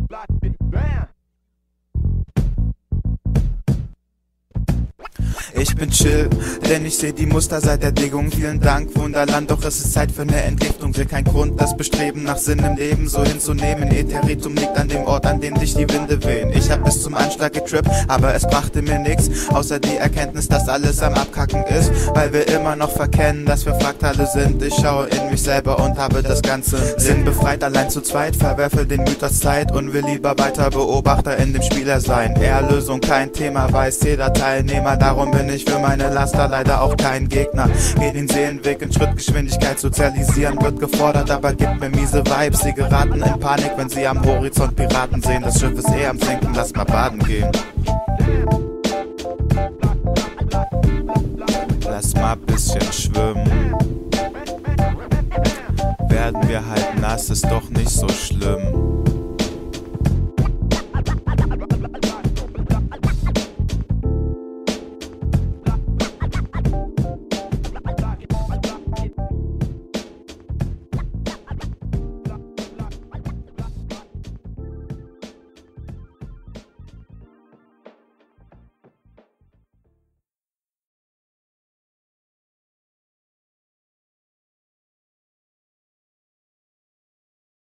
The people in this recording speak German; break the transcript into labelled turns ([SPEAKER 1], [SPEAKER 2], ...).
[SPEAKER 1] Ich bin chill, denn ich seh die Muster seit der Deckung. Vielen Dank, Wunderland, doch es ist Zeit für eine Entgiftung. Will kein Grund, das Bestreben nach Sinn im Leben so hinzunehmen. Ätheritum liegt an dem Ort, an dem dich die Winde wehen. Ich hab bis zum Anschlag getrippt, aber es brachte mir nix, außer die Erkenntnis, dass alles am Abkacken ist. Weil wir immer noch verkennen, dass wir Fraktale sind. Ich schaue in mich selber und habe das Ganze Sinn befreit, allein zu zweit. Verwerfe den Mythos Zeit und will lieber weiter Beobachter in dem Spieler sein. Erlösung kein Thema, weiß jeder Teilnehmer, darum bin ich für meine Laster leider auch kein Gegner. Geh den Seelenweg in Schrittgeschwindigkeit, sozialisieren wird gefordert, aber gibt mir miese Vibes. Sie geraten in Panik, wenn sie am Horizont Piraten sehen. Das Schiff ist am Sinken, lass mal baden gehen. Lass mal bisschen schwimmen. Werden wir halt nass, ist doch nicht so schlimm.